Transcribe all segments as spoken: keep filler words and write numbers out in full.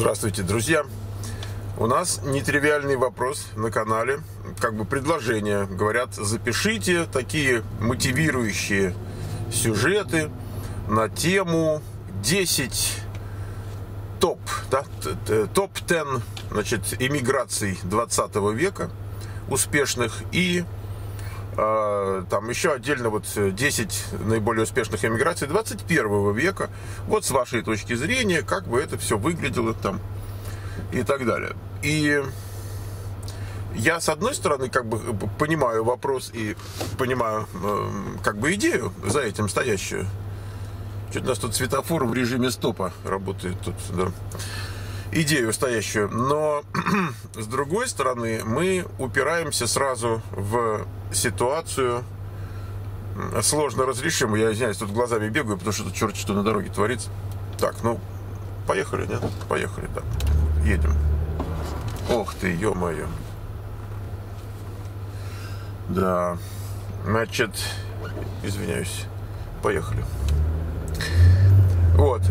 Здравствуйте, друзья! У нас нетривиальный вопрос на канале, как бы предложение. Говорят, запишите такие мотивирующие сюжеты на тему десять топ, да, топ десять, значит, эмиграций двадцатого века успешных и э, там еще отдельно вот десять наиболее успешных эмиграций двадцать первого века. Вот с вашей точки зрения, как бы это все выглядело там и так далее. И я, с одной стороны, как бы понимаю вопрос и понимаю э, как бы идею за этим стоящую. Что-то у нас тут светофор в режиме стопа работает тут, да. Идею стоящую. Но с другой стороны, мы упираемся сразу в ситуацию сложно разрешимую. Я извиняюсь, тут глазами бегаю, потому что тут черт что на дороге творится. Так, ну, поехали, нет? Поехали, да. Едем. Ох ты, ё-моё. Да. Значит, извиняюсь. Поехали. Вот.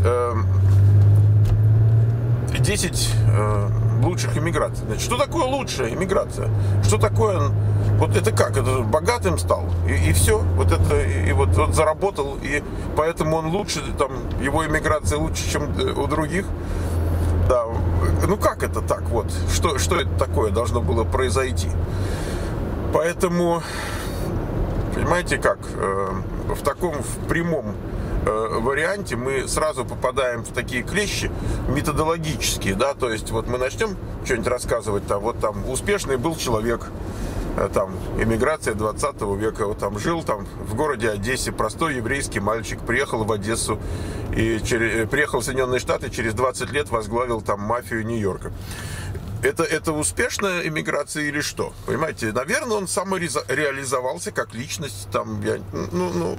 десять э, лучших эмиграций. Значит, что такое лучшая эмиграция? Что такое... Вот это как? Это богатым стал. И, и все. Вот это... И вот, вот заработал. И поэтому он лучше, там, его эмиграция лучше, чем у других. Да. Ну как это так? Вот. Что, что это такое должно было произойти? Поэтому... Понимаете как? Э, в таком, в прямом варианте мы сразу попадаем в такие клещи методологические, да, то есть вот мы начнем что-нибудь рассказывать, там, вот там успешный был человек, там, эмиграция двадцатого века, вот там жил там в городе Одессе, простой еврейский мальчик, приехал в Одессу и через, приехал в Соединенные Штаты, через двадцать лет возглавил там мафию Нью-Йорка. Это, это успешная эмиграция или что? Понимаете, наверное, он самореализовался как личность, там, я, ну, ну,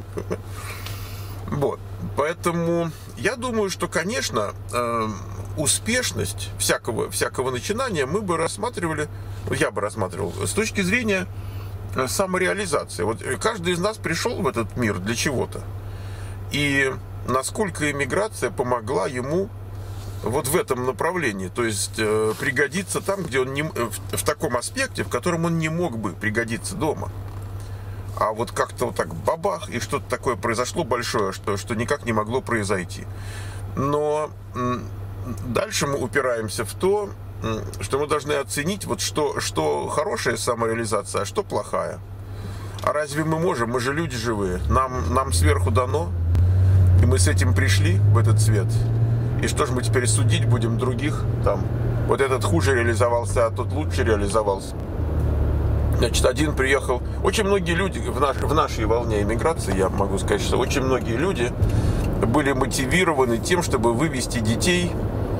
вот, поэтому я думаю, что, конечно, э, успешность всякого, всякого начинания мы бы рассматривали, я бы рассматривал, с точки зрения самореализации. Вот каждый из нас пришел в этот мир для чего-то. И насколько эмиграция помогла ему вот в этом направлении, то есть э, пригодиться там, где он не, в, в таком аспекте, в котором он не мог бы пригодиться дома. А вот как-то вот так бабах, и что-то такое произошло большое, что, что никак не могло произойти. Но дальше мы упираемся в то, что мы должны оценить, вот что, что хорошая самореализация, а что плохая. А разве мы можем? Мы же люди живые. Нам, нам сверху дано, и мы с этим пришли в этот свет. И что же мы теперь судить будем других? Там, вот этот хуже реализовался, а тот лучше реализовался. Значит, один приехал. Очень многие люди в, наш, в нашей волне эмиграции, я могу сказать, что очень многие люди были мотивированы тем, чтобы вывести детей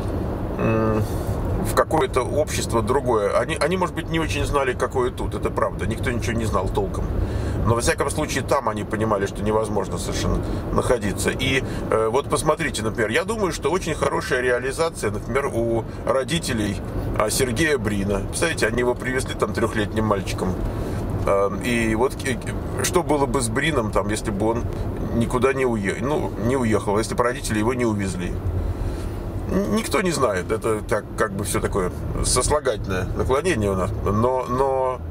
в какое-то общество другое. Они, они, может быть, не очень знали, какое тут, это правда. Никто ничего не знал толком. Но, во всяком случае, там они понимали, что невозможно совершенно находиться. И э, вот посмотрите, например, я думаю, что очень хорошая реализация, например, у родителей э, Сергея Брина. Представляете, они его привезли там трехлетним мальчиком. Э, и вот э, что было бы с Брином, там, если бы он никуда не уехал, ну, не уехал, если бы родители его не увезли. Никто не знает, это так, как бы все такое сослагательное наклонение у нас, но, но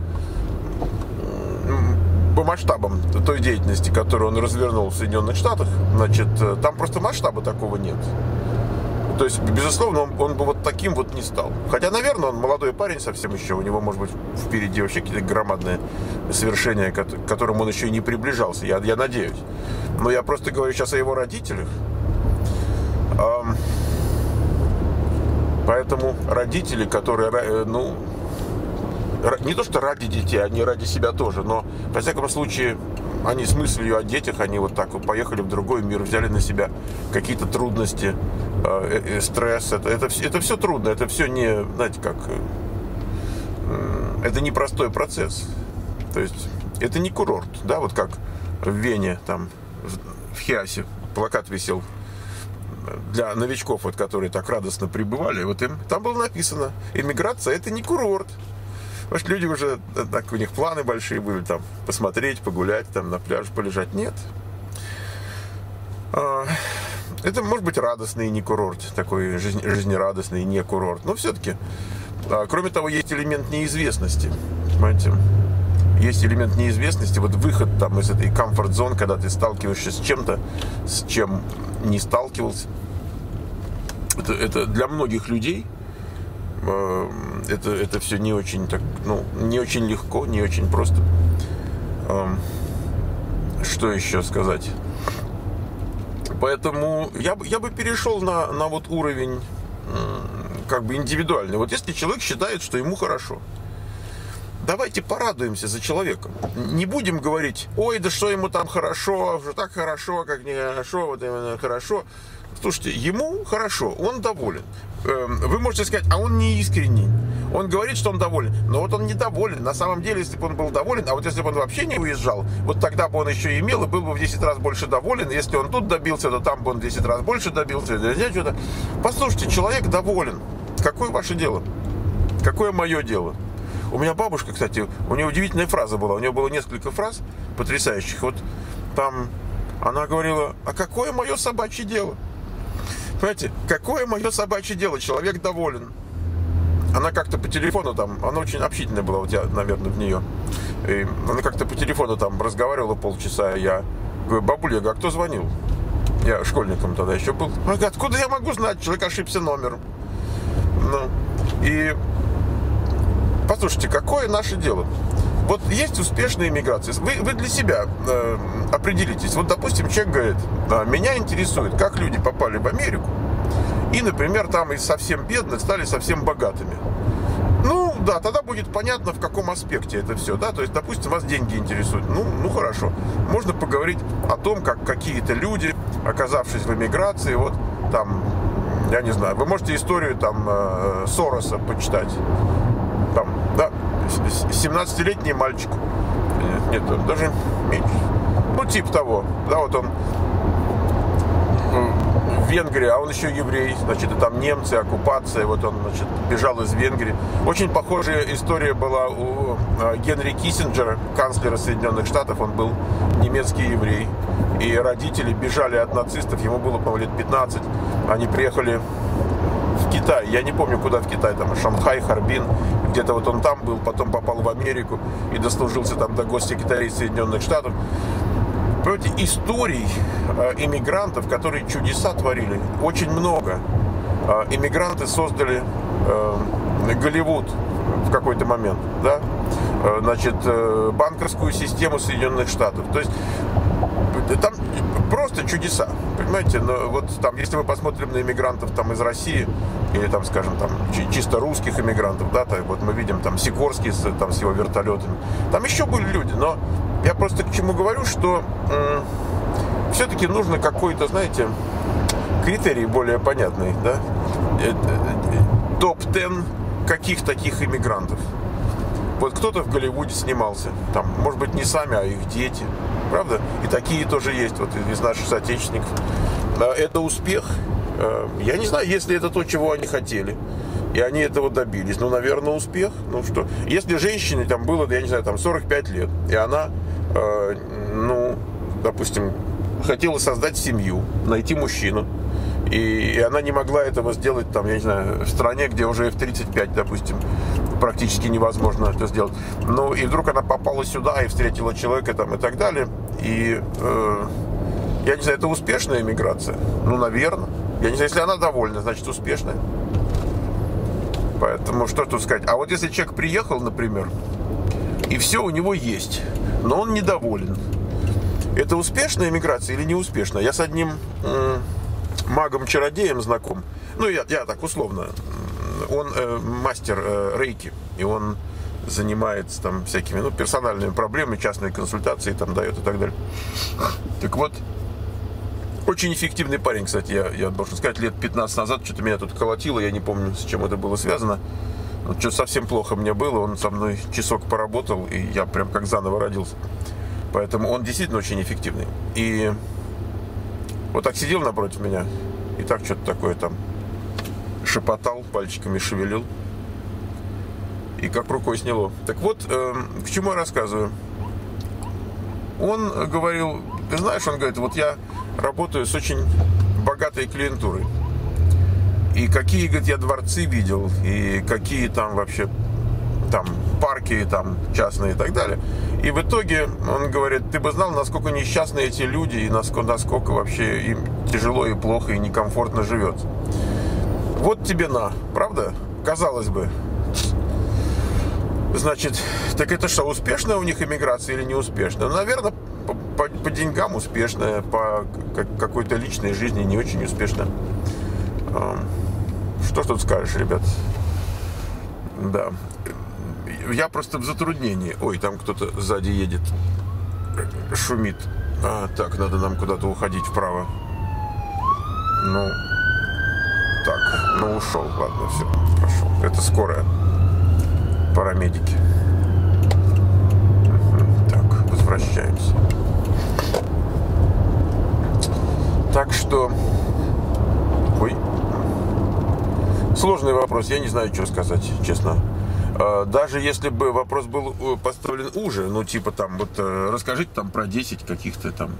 по масштабам той деятельности, которую он развернул в Соединенных Штатах, значит, там просто масштаба такого нет. То есть, безусловно, он, он бы вот таким вот не стал. Хотя, наверное, он молодой парень совсем еще, у него, может быть, впереди вообще какие-то громадные совершения, к которым он еще и не приближался, я, я надеюсь. Но я просто говорю сейчас о его родителях. Поэтому родители, которые, ну, не то что ради детей, они ради себя тоже, но, во всяком случае, они с мыслью о детях, они вот так вот поехали в другой мир, взяли на себя какие-то трудности, э, э, стресс, это, это, это все трудно, это все не, знаете, как, э, это не простой процесс, то есть это не курорт, да, вот как в Вене, там, в, в Хиасе плакат висел, для новичков, вот, которые так радостно прибывали, вот им там было написано: эмиграция — это не курорт. Может, люди уже, так, у них планы большие были, там, посмотреть, погулять, там, на пляже полежать. Нет. Это может быть радостный не курорт, такой жизнь, жизнерадостный не курорт. Но все-таки, кроме того, есть элемент неизвестности. Понимаете? Есть элемент неизвестности, вот выход там из этой комфорт-зоны, когда ты сталкиваешься с чем-то, с чем не сталкивался. Это, это для многих людей э, это, это все не очень так, ну, не очень легко, не очень просто. Э, что еще сказать? Поэтому я бы, я бы перешел на, на вот уровень э, как бы индивидуальный. Вот если человек считает, что ему хорошо, давайте порадуемся за человека. Не будем говорить, ой, да что ему там хорошо, что так хорошо, как не хорошо, вот именно хорошо. Слушайте, ему хорошо, он доволен. Вы можете сказать, а он не искренний. Он говорит, что он доволен, но вот он недоволен. На самом деле, если бы он был доволен, а вот если бы он вообще не уезжал, вот тогда бы он еще имел и был бы в десять раз больше доволен. Если он тут добился, то там бы он в десять раз больше добился. Послушайте, человек доволен. Какое ваше дело? Какое мое дело? У меня бабушка, кстати, у нее удивительная фраза была. У нее было несколько фраз потрясающих. Вот там она говорила, а какое мое собачье дело? Понимаете, какое мое собачье дело? Человек доволен. Она как-то по телефону там, она очень общительная была, вот я, наверное, в нее. И она как-то по телефону там разговаривала полчаса, и я говорю, бабуля, я говорю, а кто звонил? Я школьником тогда еще был. Она говорит, откуда я могу знать? Человек ошибся номером. Ну, и послушайте, какое наше дело? Вот есть успешные миграции. Вы, вы для себя э, определитесь. Вот, допустим, человек говорит, да, меня интересует, как люди попали в Америку и, например, там из совсем бедных стали совсем богатыми. Ну, да, тогда будет понятно, в каком аспекте это все, да, то есть, допустим, вас деньги интересуют. Ну, ну хорошо. Можно поговорить о том, как какие-то люди, оказавшись в эмиграции, вот там, я не знаю, вы можете историю там э, Сороса почитать. Там, да, семнадцатилетний мальчик, нет, нет, даже меньше, ну типа того, да, вот он в Венгрии, а он еще еврей, значит, и там немцы, оккупация, вот он, значит, бежал из Венгрии. Очень похожая история была у Генри Киссинджера, канцлера Соединенных Штатов, он был немецкий еврей, и родители бежали от нацистов, ему было, по-моему, лет пятнадцать, они приехали в Китай, я не помню, куда в Китай, там, Шанхай, Харбин, где-то вот он там был, потом попал в Америку и дослужился там до госсекретарей Соединенных Штатов. Понимаете, историй э, иммигрантов, которые чудеса творили, очень много. Э, иммигранты создали э, Голливуд в какой-то момент, да? Э, значит, э, банковскую систему Соединенных Штатов. То есть там просто чудеса, понимаете? Но вот там, если мы посмотрим на иммигрантов там из России, или там, скажем, там чисто русских иммигрантов, да, то, вот мы видим там Сикорский с, там, с его вертолетами, там еще были люди, но я просто к чему говорю, что м- все-таки нужно какой-то, знаете, критерий более понятный, да, топ десять каких таких иммигрантов. Вот кто-то в Голливуде снимался, там, может быть, не сами, а их дети, правда? И такие тоже есть, вот из наших соотечественников. Это успех. Я не знаю, если это то, чего они хотели, и они этого добились, ну, наверное, успех. Ну что, если женщине там было, я не знаю, там сорок пять лет, и она, э, ну, допустим, хотела создать семью, найти мужчину, и, и она не могла этого сделать, там, я не знаю, в стране, где уже в тридцать пять, допустим, практически невозможно это сделать. Ну, и вдруг она попала сюда и встретила человека там и так далее. И, э, я не знаю, это успешная миграция? Ну, наверное. Я не знаю, если она довольна, значит, успешная. Поэтому что тут сказать? А вот если человек приехал, например, и все у него есть, но он недоволен, это успешная миграция или неуспешная? Я с одним э, магом-чародеем знаком. Ну, я, я так условно. Он э, мастер э, рейки, и он занимается там всякими, ну, персональными проблемами, частные консультации там дает и так далее. Так вот, очень эффективный парень, кстати, я, я должен сказать, лет пятнадцать назад что-то меня тут колотило, я не помню, с чем это было связано. Вот что совсем плохо мне было, он со мной часок поработал, и я прям как заново родился. Поэтому он действительно очень эффективный. И вот так сидел напротив меня, и так что-то такое там шепотал, пальчиками шевелил, и как рукой сняло. Так вот, э, к чему я рассказываю. Он говорил, ты знаешь, он говорит, вот я работаю с очень богатой клиентурой. И какие, говорит, я дворцы видел, и какие там вообще там парки там частные и так далее. И в итоге он говорит, ты бы знал, насколько несчастны эти люди, и насколько, насколько вообще им тяжело и плохо, и некомфортно живется. Вот тебе на, правда? Казалось бы. Значит, так это что, успешная у них иммиграция или неуспешная? Ну, наверное, по, по, по деньгам успешная, по какой-то личной жизни не очень успешная. Что ж тут скажешь, ребят? Да. Я просто в затруднении. Ой, там кто-то сзади едет. Шумит. А, так, надо нам куда-то уходить вправо. Ну, так, ну ушел. Ладно, все, прошел. Это скорая. Парамедики. Так, возвращаемся. Так что... Ой. Сложный вопрос. Я не знаю, что сказать, честно. Даже если бы вопрос был поставлен уже, ну, типа там, вот расскажите там про десять каких-то там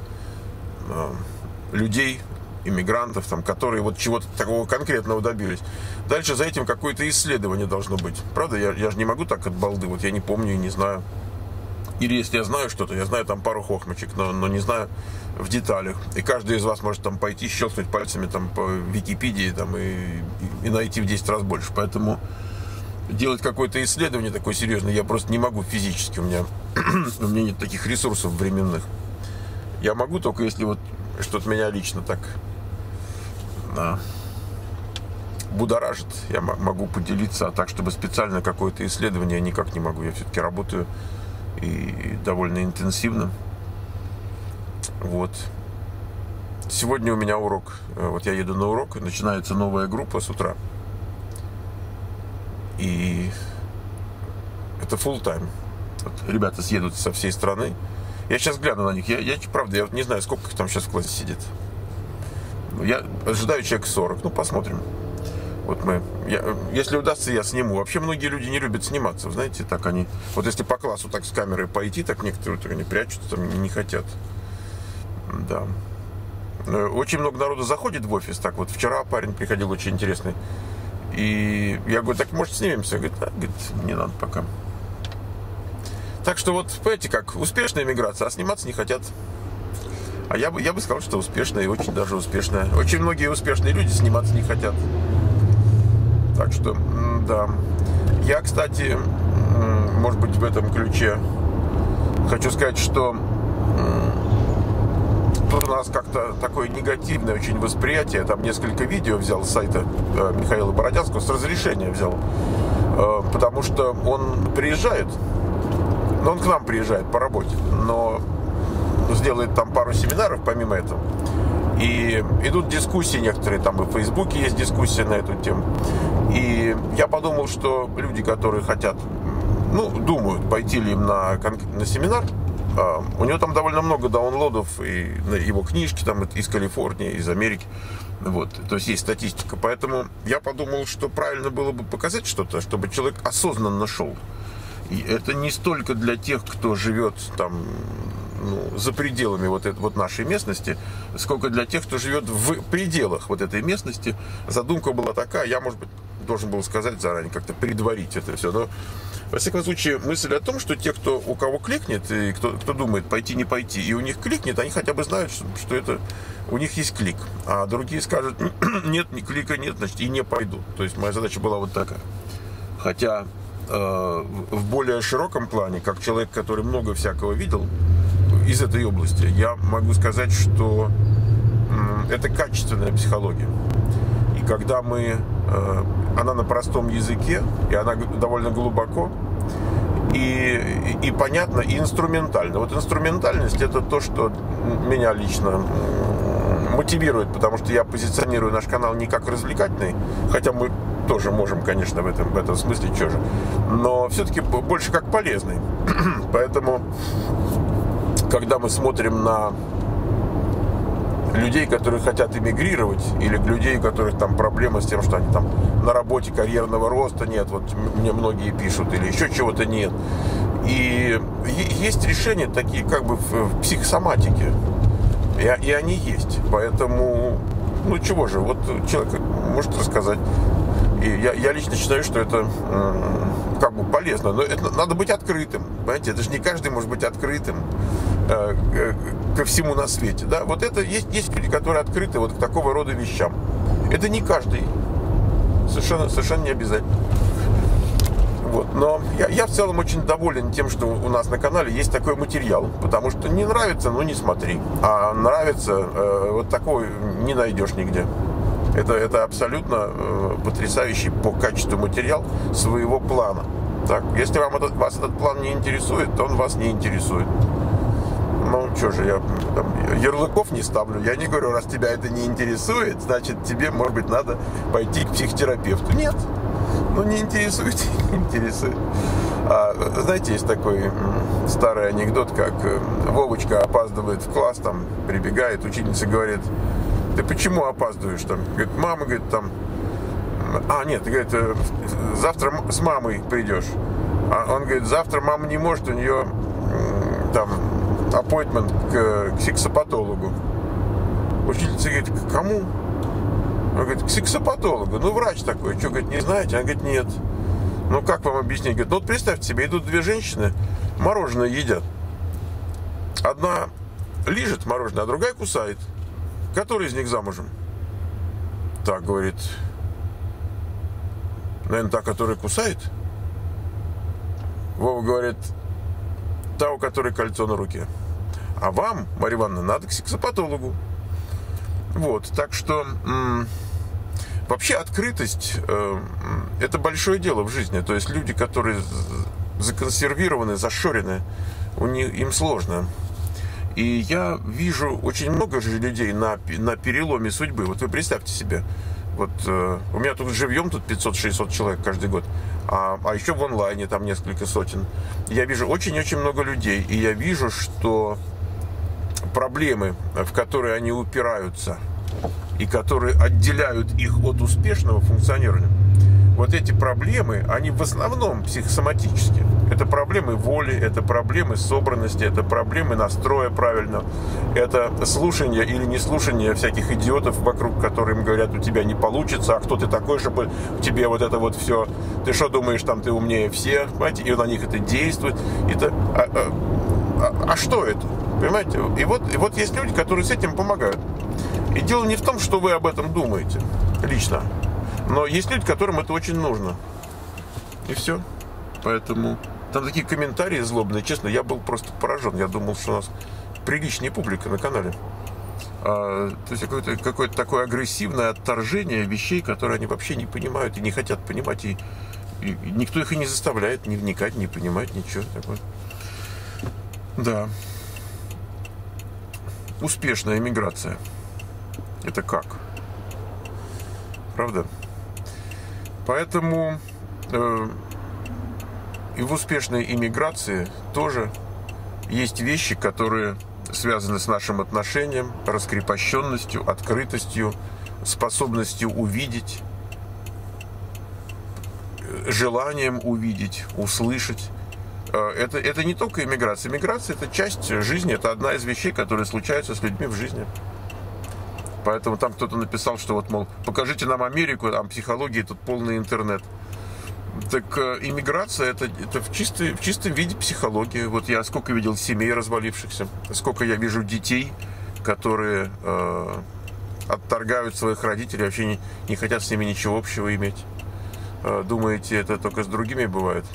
людей, иммигрантов, там, которые вот чего-то такого конкретного добились. Дальше за этим какое-то исследование должно быть. Правда, я, я же не могу так от балды, вот я не помню и не знаю. Или если я знаю что-то, я знаю там пару хохмочек, но, но не знаю в деталях. И каждый из вас может там пойти, щелкнуть пальцами там по Википедии там, и, и, и найти в десять раз больше. Поэтому делать какое-то исследование такое серьезное я просто не могу физически. У меня, у меня нет таких ресурсов временных. Я могу только если вот что-то меня лично так а, будоражит. Я могу поделиться, а так, чтобы специально какое-то исследование, я никак не могу. Я все-таки работаю и довольно интенсивно. Вот. Сегодня у меня урок. Вот я еду на урок, начинается новая группа с утра. И это full time. Вот ребята съедут со всей страны. Я сейчас гляну на них. Я, я правда, я не знаю, сколько их там сейчас в классе сидит. Я ожидаю человек сорок. Ну, посмотрим. Вот мы. Я, если удастся, я сниму. Вообще многие люди не любят сниматься. Знаете, так они. Вот если по классу так с камерой пойти, так некоторые так они прячутся, там не хотят. Да. Очень много народу заходит в офис. Так вот, вчера парень приходил очень интересный. И я говорю, так может снимемся? Говорит, а, говорит, не надо пока. Так что вот, понимаете, как успешная миграция, а сниматься не хотят. А я бы, я бы сказал, что успешная и очень даже успешная. Очень многие успешные люди сниматься не хотят. Так что, да. Я, кстати, может быть, в этом ключе хочу сказать, что тут у нас как-то такое негативное очень восприятие. Там несколько видео взял с сайта Михаила Бородянского, с разрешения взял. Потому что он приезжает, но он к нам приезжает по работе, но сделает там пару семинаров помимо этого. И идут дискуссии некоторые, там и в Фейсбуке есть дискуссия на эту тему. И я подумал, что люди, которые хотят, ну, думают, пойти ли им на, на семинар, у него там довольно много даунлодов, и его книжки там из Калифорнии, из Америки. Вот, то есть есть статистика. Поэтому я подумал, что правильно было бы показать что-то, чтобы человек осознанно шел. И это не столько для тех, кто живет там, ну, за пределами вот, этой, вот нашей местности, сколько для тех, кто живет в пределах вот этой местности. Задумка была такая, я, может быть, должен был сказать заранее, как-то предварить это все. Но, во всяком случае, мысль о том, что те, кто, у кого кликнет, и кто, кто думает пойти, не пойти, и у них кликнет, они хотя бы знают, что, что это у них есть клик. А другие скажут, нет, ни клика нет, значит, и не пойду. То есть моя задача была вот такая. Хотя э, в более широком плане, как человек, который много всякого видел из этой области, я могу сказать, что э, это качественная психология. И когда мы... Э, она на простом языке, и она довольно глубоко, и, и, и понятно, и инструментально. Вот инструментальность — это то, что меня лично мотивирует, потому что я позиционирую наш канал не как развлекательный, хотя мы тоже можем, конечно, в этом, в этом смысле, что же, но все-таки больше как полезный. Поэтому, когда мы смотрим на людей, которые хотят эмигрировать, или людей, у которых там проблемы с тем, что они там на работе карьерного роста нет, вот мне многие пишут, или еще чего-то нет. И есть решения такие как бы в психосоматике, и, и они есть. Поэтому ну чего же, вот человек может рассказать. И я, я лично считаю, что это э, как бы полезно. Но это, надо быть открытым. Понимаете, это же не каждый может быть открытым э, э, ко всему на свете. Да? Вот это есть, есть люди, которые открыты вот к такого рода вещам. Это не каждый. Совершенно, совершенно не обязательно. Вот. Но я, я в целом очень доволен тем, что у нас на канале есть такой материал. Потому что не нравится, ну не смотри. А нравится, э, вот такой не найдешь нигде. Это, это абсолютно э, потрясающий по качеству материал своего плана. Так, если вам этот, вас этот план не интересует, то он вас не интересует. Ну, что же, я там, ярлыков не ставлю. Я не говорю, раз тебя это не интересует, значит, тебе, может быть, надо пойти к психотерапевту. Нет. Ну, не интересует, не интересует. А, знаете, есть такой м, старый анекдот, как э, Вовочка опаздывает в класс, там, прибегает, учительница говорит: ты почему опаздываешь? Там, говорит, мама, говорит, там... А, нет, говорит, завтра с мамой придешь. А он говорит, завтра мама не может, у нее там аппоинтмент к, к сексопатологу. Учительница говорит, к кому? Он говорит, к сексопатологу. Ну, врач такой. Что, говорит, не знаете? Она говорит, нет. Ну, как вам объяснить? Говорит, ну, вот представьте себе, идут две женщины, мороженое едят. Одна лижет мороженое, а другая кусает. Который из них замужем? Так, говорит, наверное, та, которая кусает. Вова говорит, та, у которой кольцо на руке. А вам, Марья Ивановна, надо к сексопатологу. Вот, так что м- вообще открытость э- это большое дело в жизни. То есть люди, которые законсервированы, зашорены, у них, им сложно. И я вижу очень много же людей на, на переломе судьбы. Вот вы представьте себе, вот э, у меня тут живьем тут пятьсот-шестьсот человек каждый год, а, а еще в онлайне там несколько сотен. Я вижу очень-очень много людей, и я вижу, что проблемы, в которые они упираются, и которые отделяют их от успешного функционирования, вот эти проблемы, они в основном психосоматические. Это проблемы воли, это проблемы собранности, это проблемы настроя правильно, это слушание или неслушание всяких идиотов вокруг, которые им говорят, у тебя не получится, а кто ты такой, чтобы тебе вот это вот все, ты что думаешь, там ты умнее всех, понимаете, и на них это действует. Это, а, а, а, а что это? Понимаете? И вот, и вот есть люди, которые с этим помогают. И дело не в том, что вы об этом думаете лично. Но есть люди, которым это очень нужно. И все. Поэтому там такие комментарии злобные. Честно, я был просто поражен. Я думал, что у нас приличная публика на канале. А, то есть какое-то, какое-то такое агрессивное отторжение вещей, которые они вообще не понимают и не хотят понимать. И, и, и никто их и не заставляет не вникать, не понимать, ничего такого. Да. Успешная эмиграция. Это как? Правда? Поэтому э, и в успешной иммиграции тоже есть вещи, которые связаны с нашим отношением, раскрепощенностью, открытостью, способностью увидеть, желанием увидеть, услышать. Это, это не только иммиграция. Иммиграция – это часть жизни, это одна из вещей, которые случаются с людьми в жизни. Поэтому там кто-то написал, что вот, мол, покажите нам Америку, там психологии, тут полный интернет. Так э, иммиграция это, это в, чистой, в чистом виде психология. Вот я сколько видел семей развалившихся, сколько я вижу детей, которые э, отторгают своих родителей, вообще не, не хотят с ними ничего общего иметь. Э, думаете, это только с другими бывает?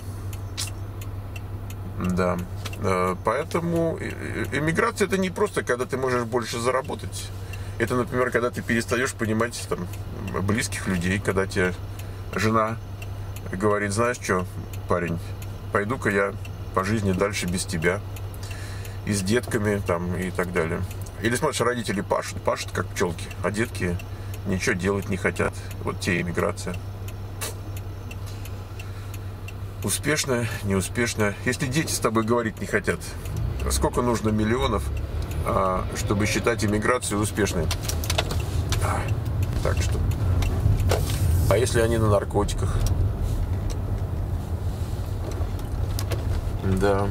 Да. Э, поэтому иммиграция это не просто, когда ты можешь больше заработать. Это, например, когда ты перестаешь понимать там, близких людей, когда тебе жена говорит, знаешь что, парень, пойду-ка я по жизни дальше без тебя, и с детками там, и так далее. Или смотришь, родители пашут, пашут как пчелки, а детки ничего делать не хотят. Вот те иммиграция. Успешная, неуспешная. Если дети с тобой говорить не хотят, сколько нужно миллионов, чтобы считать иммиграцию успешной? Так что. А если они на наркотиках? Да.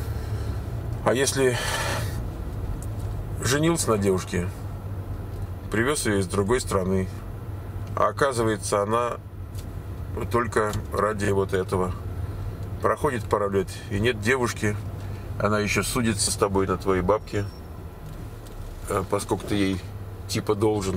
А если женился на девушке, привез ее из другой страны. А оказывается, она только ради вот этого. Проходит пару лет, и нет девушки. Она еще судится с тобой на твои бабки, поскольку ты ей типа должен.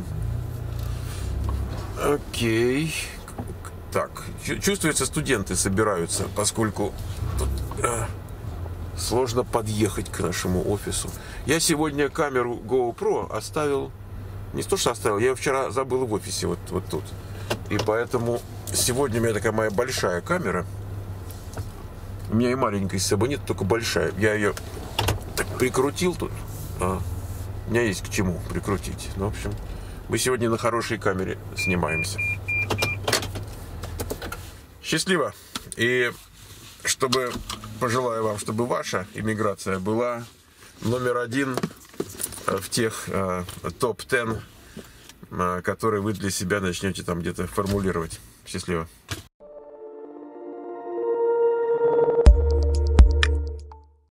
Окей. Так, чувствуется, студенты собираются, поскольку тут э, сложно подъехать к нашему офису. Я сегодня камеру GoPro оставил, не то что оставил, я ее вчера забыл в офисе, вот, вот тут. И поэтому сегодня у меня такая моя большая камера. У меня и маленькой с собой нет, только большая. Я ее так прикрутил тут. А, у меня есть к чему прикрутить. Ну, в общем, мы сегодня на хорошей камере снимаемся. Счастливо. И чтобы, пожелаю вам, чтобы ваша иммиграция была номер один в тех э, топ десять, э, которые вы для себя начнете там где-то формулировать. Счастливо.